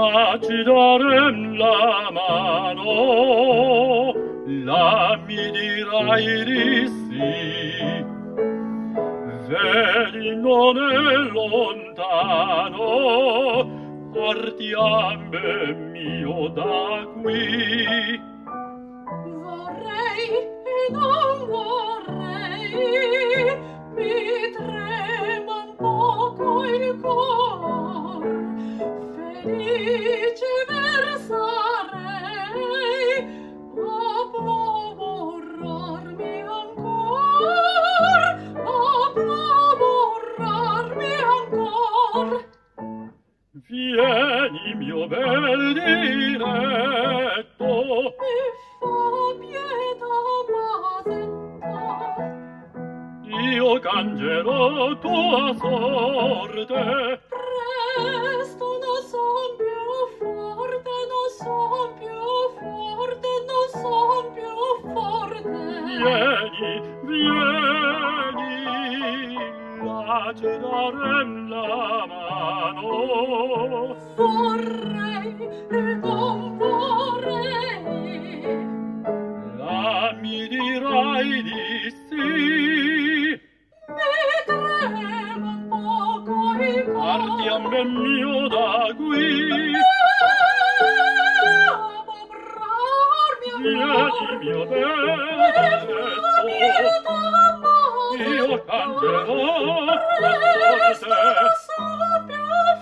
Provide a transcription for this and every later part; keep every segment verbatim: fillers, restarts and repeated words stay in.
Ma ci darem la mano, la mi dirai di sì. Vedi, non è lontano, partiam ben mio da qui. Vorrei e non vorrei, mi trema un poco il cor, felice versarei, ma può borrarmi ancor, ma può borrarmi ancor. Vieni, mio bel diretto, Mi fa pietà, Masetta, io cangerò tua sorte. presto non son più forte, non son più forte, non son più forte. Vieni, vieni, là ci darem la mano. Vorrei e non vorrei, La mi dirai di sì. mi trema un poco il cor. Partiam ben mio da qui. Vieni, mio bello, io cangerò tua sorte.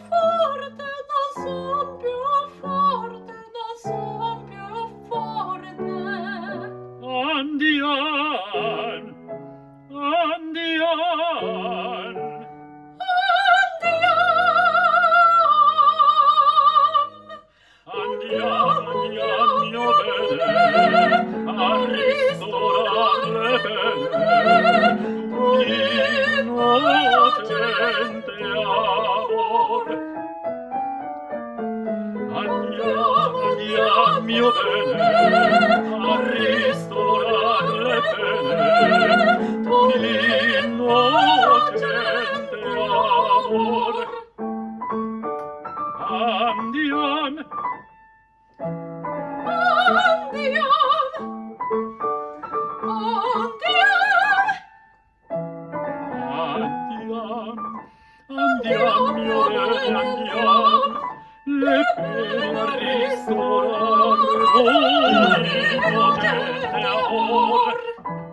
Andiam, andiam, andiam, andiam, mio bene, a ristorar le pene d'innocente amor. Andiam, andiam, mio bene, a ristorar le pene d'innocente amor. Andiam, Andiam, andiam, andiam, andiam, mio bene, andiam, le pene a ristorar l'innocente amor.